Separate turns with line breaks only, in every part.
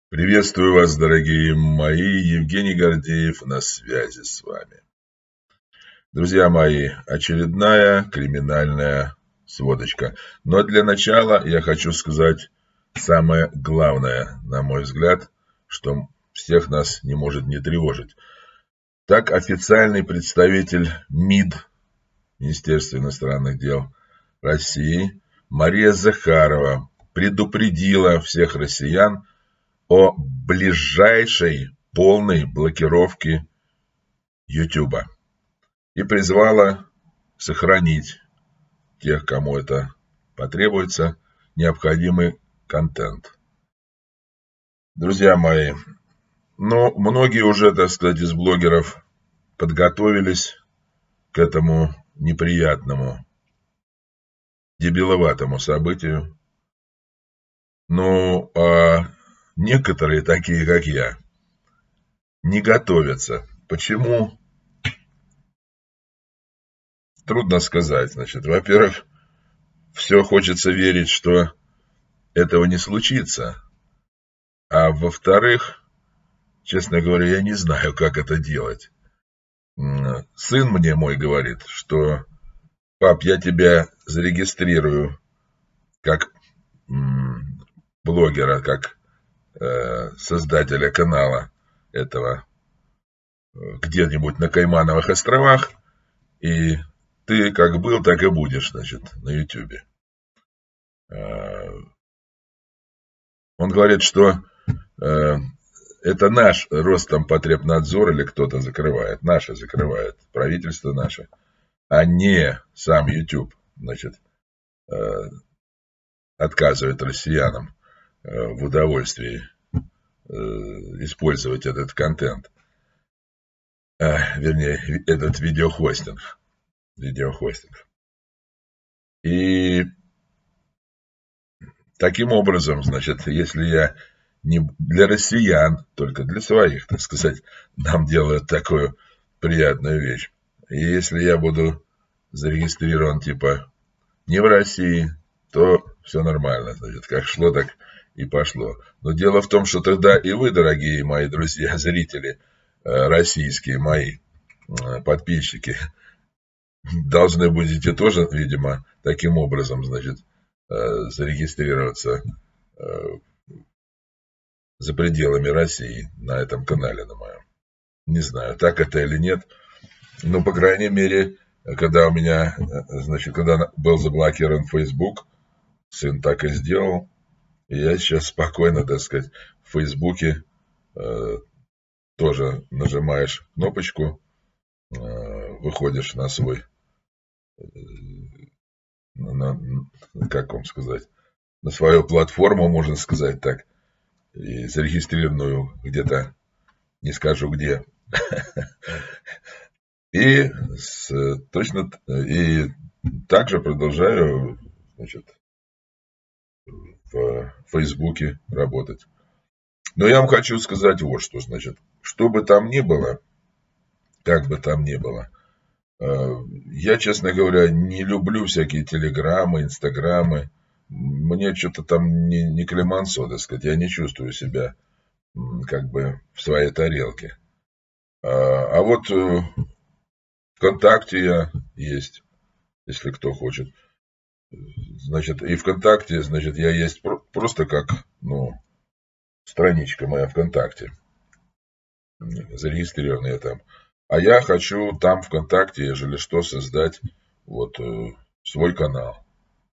Приветствую вас, дорогие мои, Евгений Гордеев на связи с вами. Друзья мои, очередная криминальная сводочка. Но для начала я хочу сказать самое главное, на мой взгляд, что всех нас не может не тревожить. Так официальный представитель МИД, Министерства иностранных дел России, Мария Захарова предупредила всех россиян о ближайшей полной блокировке Ютуба и призвала сохранить тех, кому это потребуется, необходимый контент. Друзья мои, многие уже, так сказать, из блогеров подготовились к этому неприятному, дебиловатому событию. А некоторые, такие как я, не готовятся. Почему? Трудно сказать. Во-первых, все хочется верить, что этого не случится. А во-вторых, честно говоря, я не знаю, как это делать. Сын мне мой говорит, что: пап, я тебя зарегистрирую как блогера, как создателя канала этого где-нибудь на Каймановых островах, и ты как был, так и будешь, на Ютубе. Он говорит, что это наш Роспотребнадзор или кто-то закрывает, наше закрывает, правительство наше, а не сам YouTube, отказывает россиянам в удовольствии использовать этот контент, вернее, этот видеохостинг. И таким образом, если я не для россиян, только для своих, так сказать, нам делают такую приятную вещь. И если я буду зарегистрирован не в России, то все нормально. Как шло, так и пошло. Но дело в том, что тогда и вы, дорогие мои друзья, зрители, российские мои подписчики, должны будете тоже, видимо, таким образом, зарегистрироваться за пределами России на этом канале на моем. Не знаю, так это или нет. Но, по крайней мере, когда у меня, когда был заблокирован Facebook, сын так и сделал. И я сейчас спокойно, так сказать, в Фейсбуке тоже нажимаешь кнопочку, выходишь на свой, как вам сказать, на свою платформу, можно сказать так, и зарегистрированную где-то, не скажу где. И также продолжаю, в Фейсбуке работать. Но я вам хочу сказать вот что, что бы там ни было, как бы там ни было, я, честно говоря, не люблю всякие телеграммы, инстаграмы. Мне что-то там не клемансо, так сказать, я не чувствую себя в своей тарелке. А вот ВКонтакте я есть, если кто хочет. И ВКонтакте, я есть просто как, страничка моя ВКонтакте. Зарегистрированная там. А я хочу там ВКонтакте, ежели что, создать свой канал.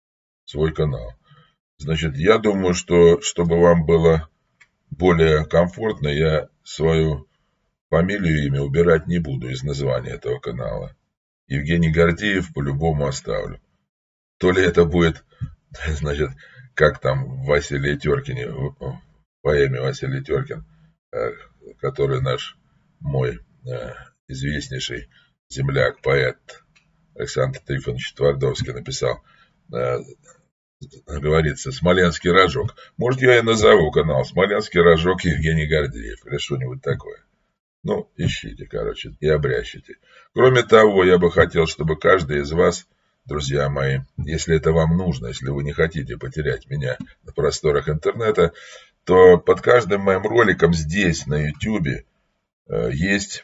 Я думаю, что, чтобы вам было более комфортно, я свою фамилию и имя убирать не буду из названия этого канала. Евгений Гордеев по-любому оставлю. То ли это будет, как там в Василии Теркине, в поэме Василий Теркин, который мой известнейший земляк, поэт Александр Трифонович Твардовский написал, говорится, «Смоленский рожок». Может, я и назову канал «Смоленский рожок Евгений Гордеев» или что-нибудь такое. Ищите, и обрящите. Кроме того, я бы хотел, чтобы каждый из вас, друзья мои, если это вам нужно, если вы не хотите потерять меня на просторах интернета, то под каждым моим роликом здесь, на YouTube, есть,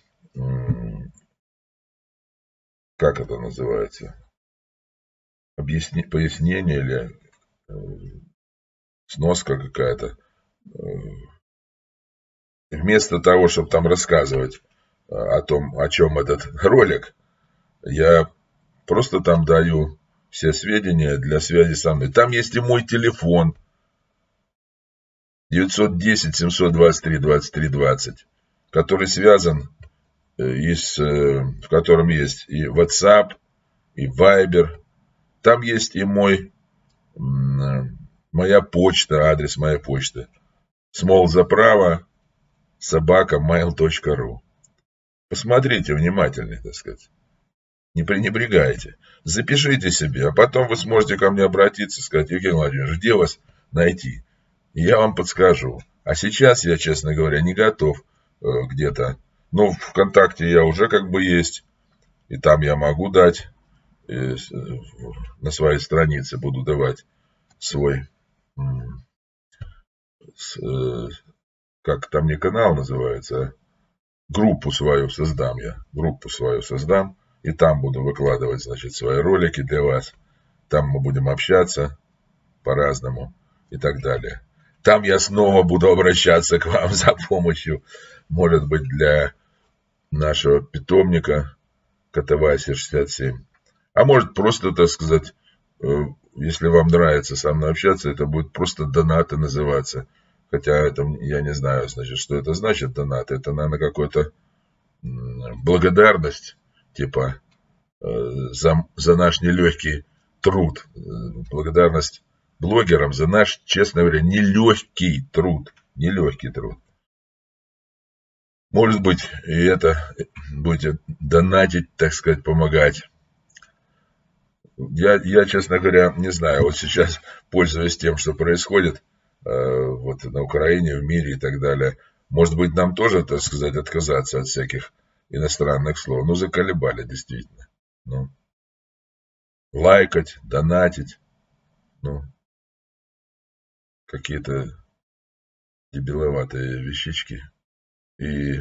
как это называется, пояснение или сноска какая-то. Вместо того, чтобы там рассказывать о том, о чем этот ролик, я просто там даю все сведения для связи со мной. Там есть и мой телефон 910-723-23-20, который связан, в котором есть и WhatsApp, и Viber. Там есть и моя почта, адрес моей почты. smallzapravo@mail.ru. Посмотрите внимательнее, так сказать. Не пренебрегайте. Запишите себе, а потом вы сможете ко мне обратиться и сказать: Евгений Владимирович, где вас найти? И я вам подскажу. А сейчас я, честно говоря, не готов где-то. Ну, в ВКонтакте я уже как бы есть. И там я могу дать, на своей странице буду давать свой, как там не канал называется, группу свою создам я. Группу свою создам. И там буду выкладывать, значит, свои ролики для вас. Там мы будем общаться по-разному и так далее. Там я снова буду обращаться к вам за помощью, может быть, для нашего питомника КТВ-67. А может, просто, так сказать, если вам нравится со мной общаться, это будет просто донаты называться. Хотя это, я не знаю, значит, что это значит, донаты. Это, наверное, какая-то благодарность, типа, за наш нелегкий труд. Благодарность блогерам за наш, честно говоря, нелегкий труд. Нелегкий труд. Может быть, и это будете донатить, так сказать, помогать. Я, честно говоря, не знаю, вот сейчас, пользуясь тем, что происходит вот на Украине, в мире и так далее, может быть, нам тоже, так сказать, отказаться от всяких иностранных слов. Ну, заколебали, действительно. Ну, лайкать, донатить, ну, какие-то дебиловатые вещички. И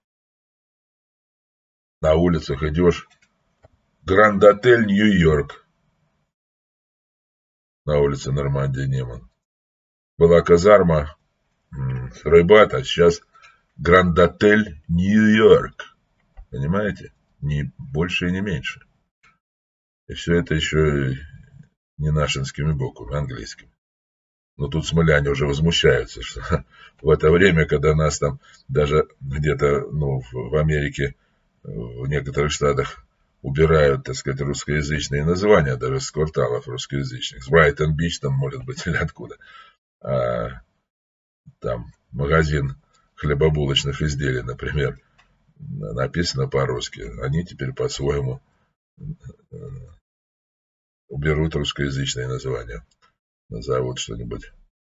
на улицах идешь. Гранд-отель Нью-Йорк. На улице Нормандия Неман. Была казарма Ройбата, сейчас Гранд-отель Нью-Йорк. Понимаете? Ни больше и не меньше. И все это еще не нашинскими буквами, английскими. Но тут смоляне уже возмущаются, что в это время, когда нас там даже где-то, ну, в Америке, в некоторых штатах убирают, так сказать, русскоязычные названия, даже с кварталов русскоязычных. С Брайтон-Бич там, может быть, или откуда. А там магазин хлебобулочных изделий, например, написано по-русски. Они теперь по-своему уберут русскоязычные названия. Назовут что-нибудь.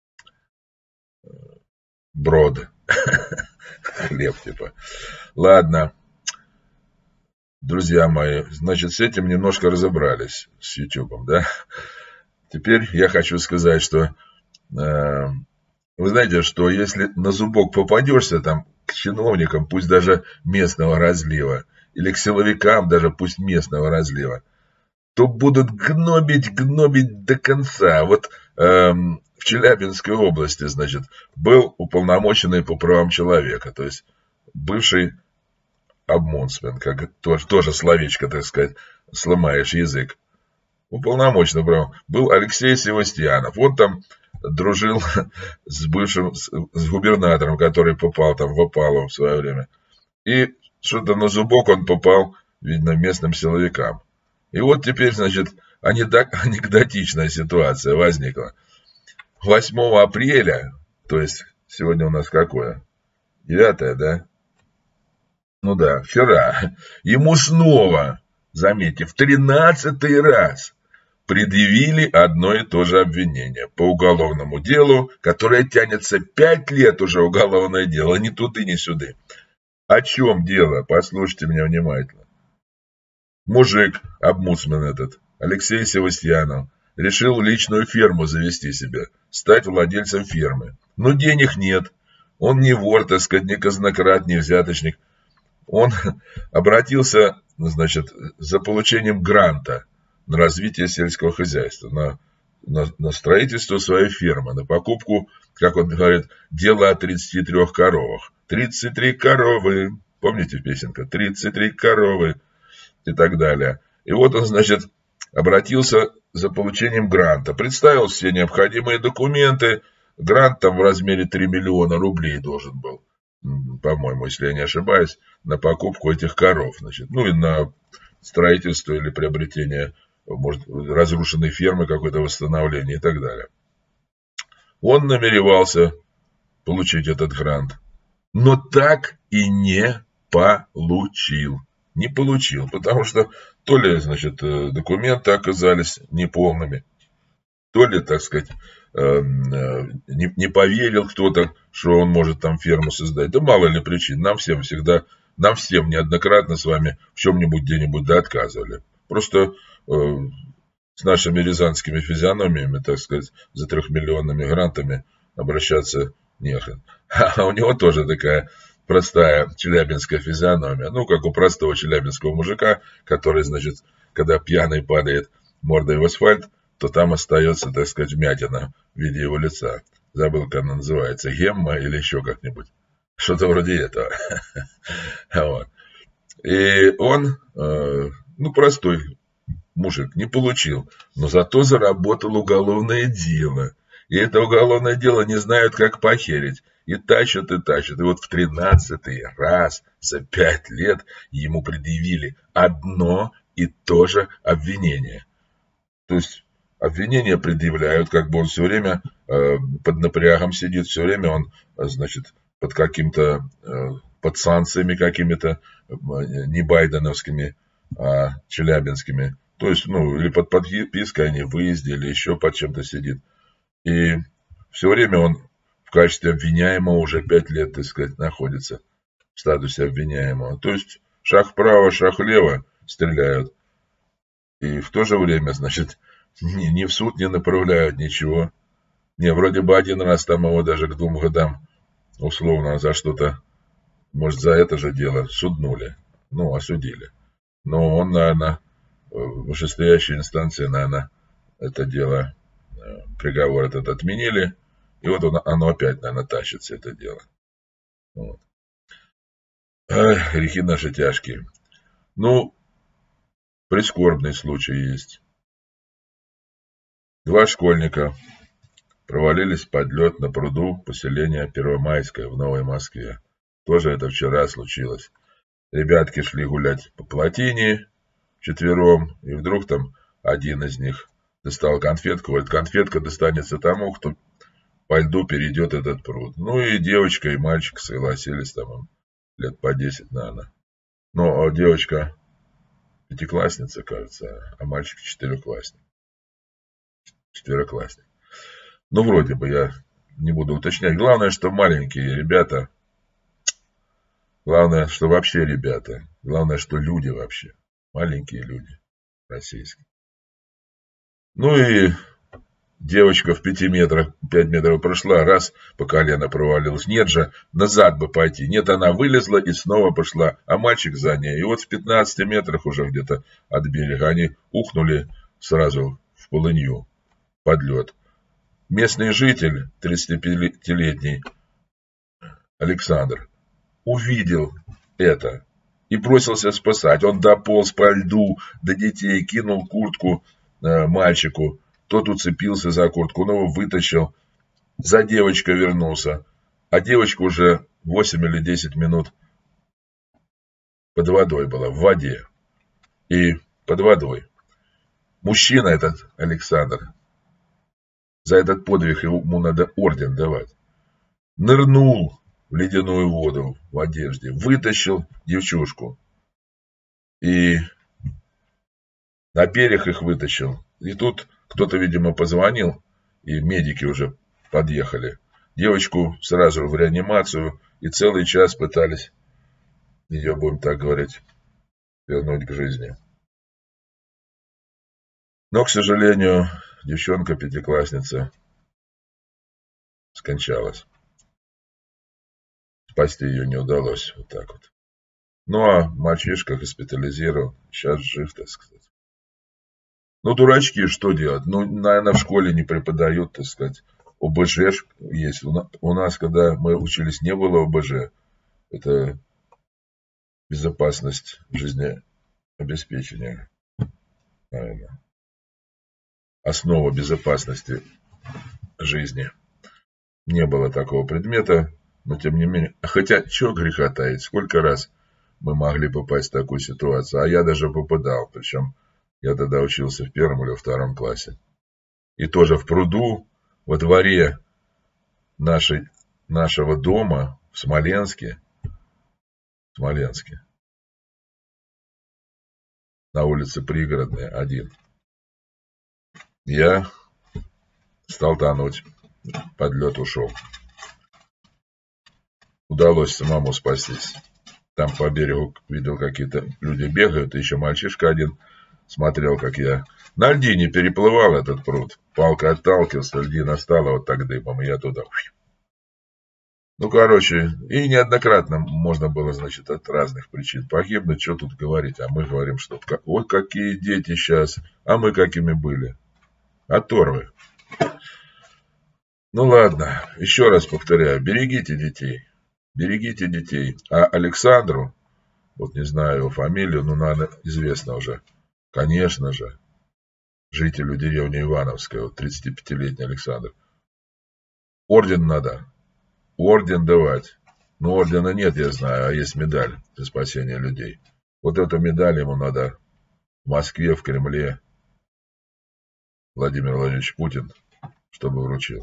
Брод. Хлеб, типа. Ладно. Друзья мои, значит, с этим немножко разобрались, с YouTube, да? Теперь я хочу сказать, что вы знаете, что если на зубок попадешься там к чиновникам, пусть даже местного разлива, или к силовикам, даже пусть местного разлива, то будут гнобить до конца. Вот в Челябинской области, значит, был уполномоченный по правам человека, то есть бывший омбудсмен, как тоже словечко, так сказать, сломаешь язык. Уполномоченный прав. Был Алексей Севастьянов. Он там дружил с бывшим, с губернатором, который попал там в опалу в свое время. И что-то на зубок он попал, видно, местным силовикам. И вот теперь, значит, анекдотичная ситуация возникла. 8 апреля, то есть сегодня у нас какое? 9, да? Ну да, вчера. Ему снова, заметьте, в 13-й раз предъявили одно и то же обвинение по уголовному делу, которое тянется 5 лет уже, уголовное дело, ни туды, ни сюды. О чем дело? Послушайте меня внимательно. Мужик, омбудсмен этот, Алексей Севастьянов, решил личную ферму завести себе, стать владельцем фермы. Но денег нет. Он не вор, так сказать, не казнократ, не взяточник. Он обратился, значит, за получением гранта на развитие сельского хозяйства, на строительство своей фермы, на покупку, как он говорит, дело о 33 коровах. 33 коровы, помните песенка? 33 коровы и так далее. И вот он, значит, обратился за получением гранта, представил все необходимые документы. Грант там в размере 3 миллиона рублей должен был, по-моему, если я не ошибаюсь, на покупку этих коров, значит, ну и на строительство или приобретение, может, разрушенной фермы, какое-то восстановление и так далее. Он намеревался получить этот грант, но так и не получил. Не получил, потому что то ли, значит, документы оказались неполными, то ли, так сказать, не поверил кто-то, что он может там ферму создать. Да мало ли причин. Нам всем неоднократно с вами в чем-нибудь где-нибудь да отказывали. Просто с нашими рязанскими физиономиями, так сказать, за 3-миллионными грантами обращаться нехрен. А у него тоже такая простая челябинская физиономия. Ну, как у простого челябинского мужика, который, значит, когда пьяный падает мордой в асфальт, то там остается, так сказать, вмятина в виде его лица. Забыл, как она называется, гемма или еще как-нибудь. Что-то вроде этого. Вот. И он, ну, простой мужик, не получил, но зато заработал уголовное дело. И это уголовное дело не знают, как похерить. И тащат, и тащат. И вот в 13-й раз за 5 лет ему предъявили одно и то же обвинение. То есть обвинения предъявляют, как бы он все время под напрягом сидит, все время он, значит, под каким-то, под санкциями какими-то, не байденовскими, а челябинскими. То есть, ну, или под подпиской о невыезде, или еще под чем-то сидит. И все время он в качестве обвиняемого уже 5 лет, так сказать, находится в статусе обвиняемого. То есть шаг вправо, шаг влево стреляют. И в то же время, значит, ни в суд не направляют, ничего. Не, вроде бы один раз там его даже к 2 годам условно за что-то, может, за это же дело суднули. Ну, осудили. Но он, наверное, вышестоящей инстанции, наверное, это дело, приговор этот отменили. И вот оно опять, наверное, тащится, это дело. Вот. Ах, грехи наши тяжкие. Ну, прискорбный случай есть. 2 школьника провалились под лед на пруду поселения Первомайское в Новой Москве. Тоже это вчера случилось. Ребятки шли гулять по плотине вчетвером, и вдруг там один из них достал конфетку. Говорит, конфетка достанется тому, кто по льду перейдет этот пруд. Ну и девочка, и мальчик согласились, там им лет по 10, наверное. Но девочка 5-классница, кажется, а мальчик 4-классник. 4-классник. Ну, вроде бы, я не буду уточнять. Главное, что маленькие ребята. Главное, что вообще ребята. Главное, что люди вообще. Маленькие люди российские. Ну и девочка в 5 метров прошла, раз по колено провалилась. Нет же, назад бы пойти. Нет, она вылезла и снова пошла, а мальчик за ней. И вот в 15 метрах уже где-то от берега они ухнули сразу в полынью под лед. Местный житель, 35-летний Александр, увидел это и бросился спасать. Он дополз по льду до детей, кинул куртку мальчику. Тот уцепился за куртку, он его вытащил. За девочкой вернулся. А девочка уже 8 или 10 минут под водой была, в воде. И под водой. Мужчина этот, Александр, за этот подвиг ему надо орден давать. Нырнул в ледяную воду в одежде, вытащил девчушку. И на берег их вытащил. И тут кто-то, видимо, позвонил, и медики уже подъехали. Девочку сразу в реанимацию, и целый час пытались ее, будем так говорить, вернуть к жизни. Но, к сожалению, девчонка 5-классница скончалась. Спасти ее не удалось. Вот так вот. Ну, а мальчишка госпитализирован. Сейчас жив, так сказать. Ну, дурачки, что делать? Ну, наверное, в школе не преподают, так сказать. ОБЖ есть. У нас, когда мы учились, не было ОБЖ. Это безопасность жизнеобеспечения, наверное. Основа безопасности жизни. Не было такого предмета, но тем не менее. Хотя, чего греха таить, сколько раз мы могли попасть в такую ситуацию. А я даже попадал, причем я тогда учился в 1 или 2 классе. И тоже в пруду, во дворе нашего дома в Смоленске, на улице Пригородной, 1. Я стал тонуть, под лед ушел. Удалось самому спастись. Там по берегу видел, какие-то люди бегают, и еще мальчишка один смотрел, как я на льдине переплывал этот пруд. Палка отталкивался, льдина стала вот так дымом, и я туда. Ну, короче, и неоднократно можно было, значит, от разных причин погибнуть. Что тут говорить? А мы говорим, что вот какие дети сейчас, а мы какими были. Оторвы. Ну, ладно, еще раз повторяю, берегите детей. Берегите детей. А Александру, вот не знаю его фамилию, но, наверное, известно уже, конечно же, жителю деревни Ивановская, вот 35-летний Александр, орден надо, орден давать. Но ордена нет, я знаю, а есть медаль за спасение людей. Вот эту медаль ему надо в Москве, в Кремле Владимир Владимирович Путин, чтобы вручил.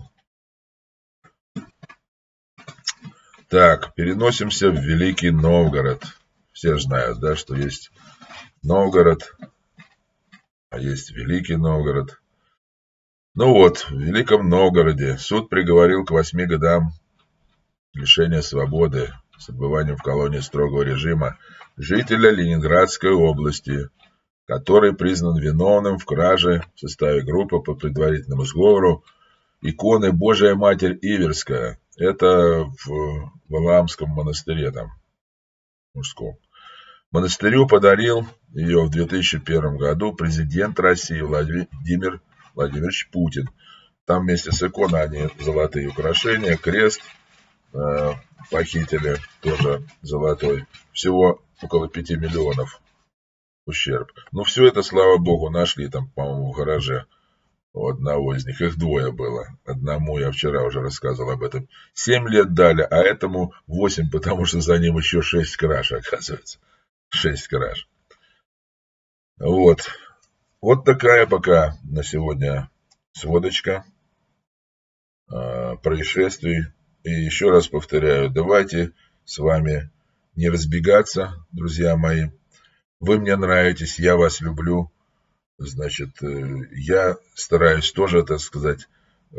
Так, переносимся в Великий Новгород. Все знают, да, что есть Новгород, а есть Великий Новгород. Ну вот, в Великом Новгороде суд приговорил к 8 годам лишения свободы с отбыванием в колонии строгого режима жителя Ленинградской области, который признан виновным в краже в составе группы по предварительному сговору иконы Божия Матерь Иверская. Это в Валаамском монастыре там, мужском. Монастырю подарил ее в 2001 году президент России Владимир Владимирович Путин. Там вместе с иконой они золотые украшения, крест похитили, тоже золотой. Всего около 5 миллионов ущерб. Ну, все это, слава богу, нашли там, по-моему, в гараже у одного из них. Их 2 было. Одному я вчера уже рассказывал об этом. 7 лет дали, а этому 8, потому что за ним еще 6 краж, оказывается. 6 краж. Вот. Вот такая пока на сегодня сводочка происшествий. И еще раз повторяю, давайте с вами не разбегаться, друзья мои. Вы мне нравитесь, я вас люблю. Значит, я стараюсь тоже, так сказать,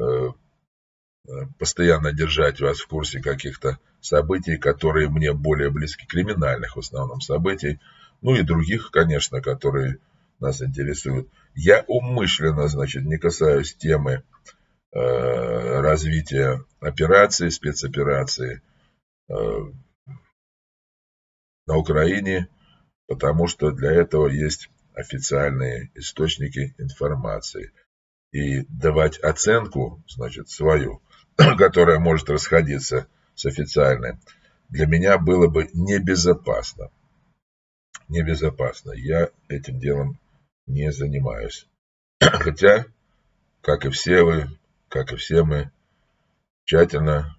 постоянно держать вас в курсе каких-то событий, которые мне более близки, криминальных в основном событий, ну и других, конечно, которые нас интересуют. Я умышленно, значит, не касаюсь темы развития операции, спецоперации на Украине, потому что для этого есть официальные источники информации. И давать оценку, значит, свою, которая может расходиться с официальной, для меня было бы небезопасно. Небезопасно. Я этим делом не занимаюсь. Хотя, как и все вы, как и все мы, тщательно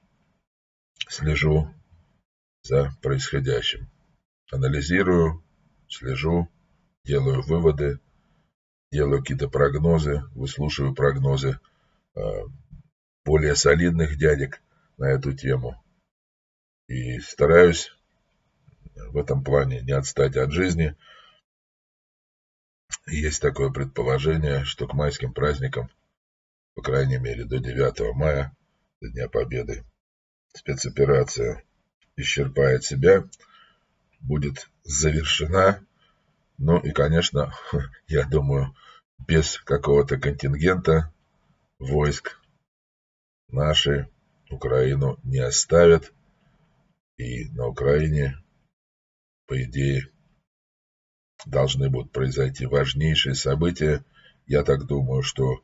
слежу за происходящим. Анализирую, слежу, делаю выводы, делаю какие-то прогнозы, выслушиваю прогнозы более солидных дядек на эту тему. И стараюсь в этом плане не отстать от жизни. Есть такое предположение, что к майским праздникам, по крайней мере до 9 мая, до Дня Победы, спецоперация исчерпает себя, будет завершена. Ну и, конечно, я думаю, без какого-то контингента войск наши Украину не оставят. И на Украине, по идее, должны будут произойти важнейшие события. Я так думаю, что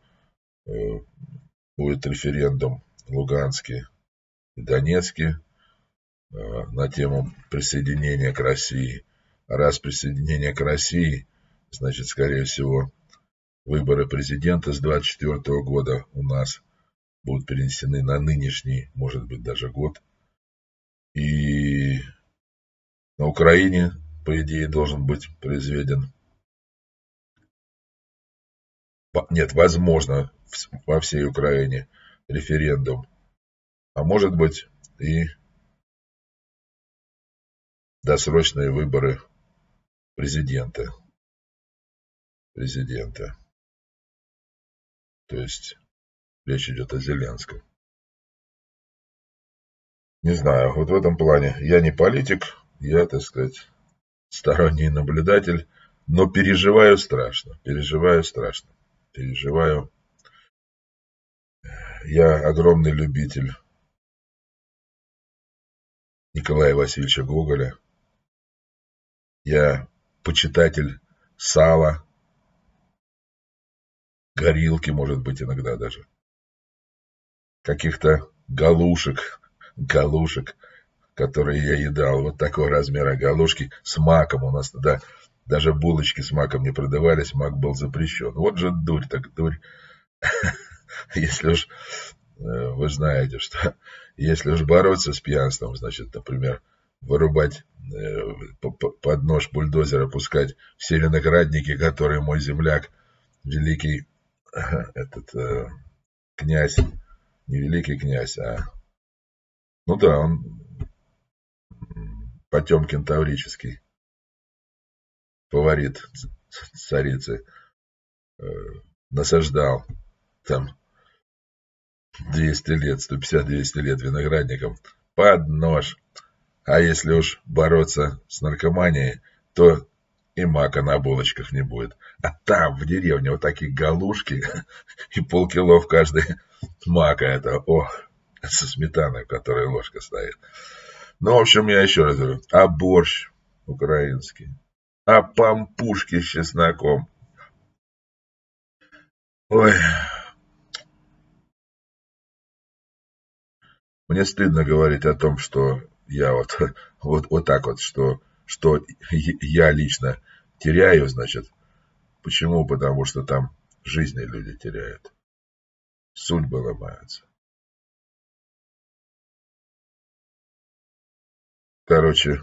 будет референдум в Луганске и Донецке на тему присоединения к России. А раз присоединение к России, значит, скорее всего, выборы президента с 2024 года у нас будут перенесены на нынешний, может быть, даже год. И на Украине, по идее, должен быть произведен, нет, возможно, во всей Украине референдум, а может быть и досрочные выборы президента. То есть речь идет о Зеленском. Не знаю, вот в этом плане я не политик, я, так сказать, сторонний наблюдатель, но переживаю страшно. Я огромный любитель Николая Васильевича Гоголя. Я почитатель сала, горилки, может быть, иногда даже. Каких-то галушек, которые я едал. Вот такого размера галушки с маком. У нас тогда даже булочки с маком не продавались, мак был запрещен. Вот же дурь, так дурь. Если уж вы знаете, что если уж бороться с пьянством, значит, например, вырубать под нож бульдозера, пускать все виноградники, которые мой земляк, великий князь, не великий князь, ну да, он Потемкин Таврический, фаворит царицы, насаждал там 200 лет, 150-200 лет виноградником под нож. А если уж бороться с наркоманией, то и мака на булочках не будет. А там, в деревне, вот такие галушки и полкило в каждой мака. Это, со сметаной, в которой ложка стоит. Ну, в общем, я еще раз говорю. А борщ украинский? А пампушки с чесноком? Ой, мне стыдно говорить о том, что я вот так вот, что я лично теряю, значит. Почему? Потому что там жизни люди теряют. Судьбы ломаются. Короче,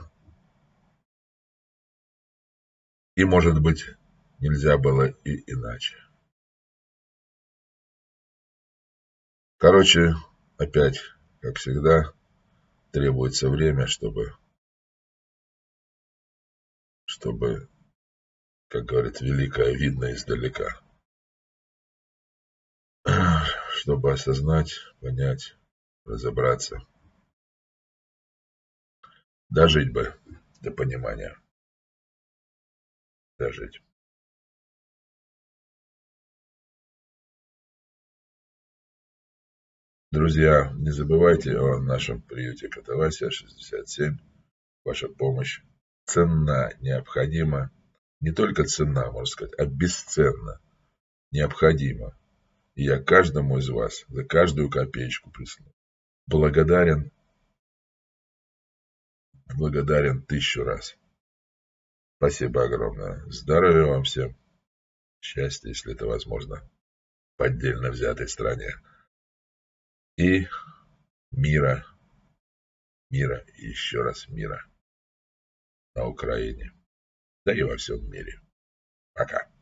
и, может быть, нельзя было и иначе. Короче, опять, как всегда, требуется время, чтобы, как говорит, великое видно издалека. Чтобы осознать, понять, разобраться. Дожить бы до понимания. Дожить. Друзья, не забывайте о нашем приюте Катавасия 67. Ваша помощь ценна, необходима. Не только ценна, можно сказать, а бесценна, необходима. И я каждому из вас за каждую копеечку прислал. Благодарен 1000 раз. Спасибо огромное. Здоровья вам всем. Счастья, если это возможно, в отдельно взятой стране. И мира, и еще раз мира на Украине. Да и во всем мире. Пока.